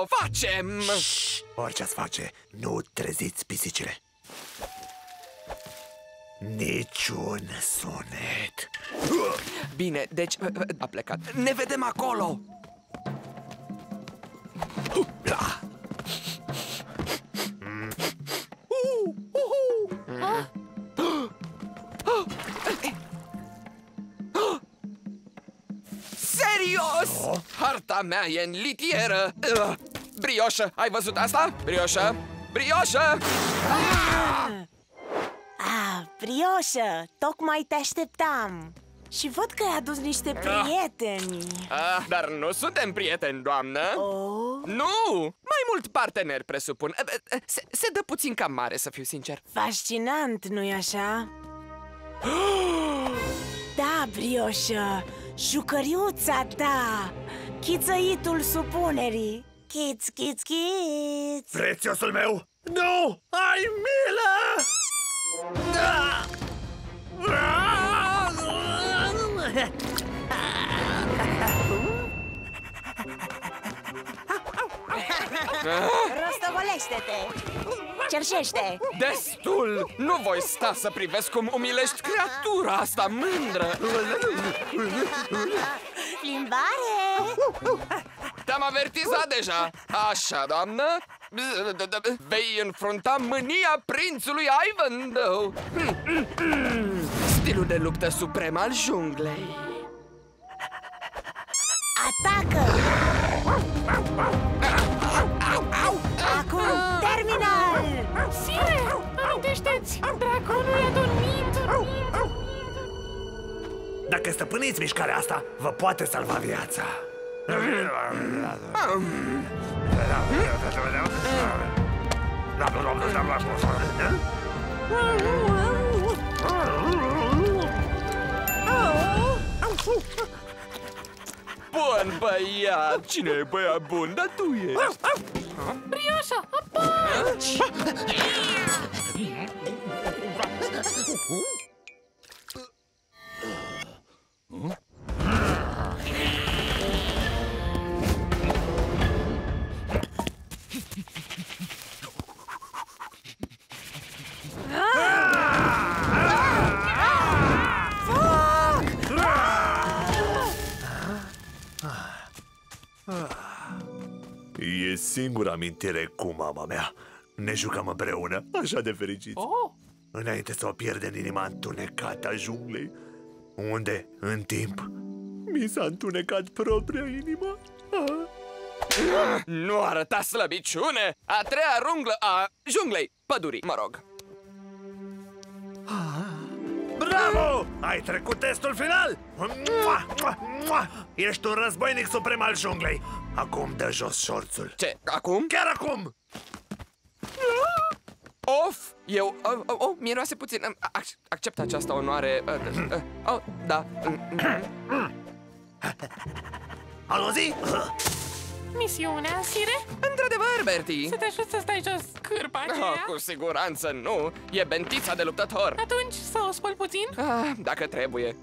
o facem! Orice ați face, nu treziți pisicile. Niciun sunet. Bine, deci a plecat. Ne vedem acolo! Serios? Harta mea e în litieră. Brioșă, ai văzut asta? Brioșă? Brioșă! Brioșă, tocmai te așteptam. Și văd că ai adus niște prieteni. Dar nu suntem prieteni, doamnă. Nu! Mai mult parteneri, presupun. Se dă puțin cam mare, să fiu sincer. Fascinant, nu-i așa? Da, Brioșă, jucăriuța ta, chițăitul supunerii. Chiț, chiț, chiț. Prețiosul meu! Nu! Ai milă! Rostogolește-te! Cerșește! Destul! Nu voi sta să privesc cum umilești creatura asta mândră. Plimbare! Te-am avertizat deja. Așa, doamnă. Vei înfrunta mânia prințului Ivanhoe. Stilul de luptă suprem al junglei. Atacă! Acum, terminal! Sire, amintește-ți! Draconul e adormit! Dacă stăpâniți mișcarea asta, vă poate salva viața. Bun băiat! Cine e băiat bun? Dar tu ești. Brioșă, apaci! E singura amintire cu mama mea. Ne jucam împreună, așa de fericiți. Înainte să o pierdem inima întunecată a junglei, unde, în timp, mi s-a întunecat propria inimă. Nu arăta slăbiciune! A treia runglă a junglei, pădurii, mă rog. Bravo! Ai trecut testul final! Ești un războinic suprem al junglei. Acum dă jos șorțul. Ce, acum? Chiar acum! Of! Eu... miroase puțin. Accept această onoare. Da. Alozi? Misiunea, sire? Într-adevăr, Bertie. Să te ajut să stai jos cârpa aceea? Cu siguranță nu. E bentița de luptător. Atunci să o spăl puțin? Dacă trebuie.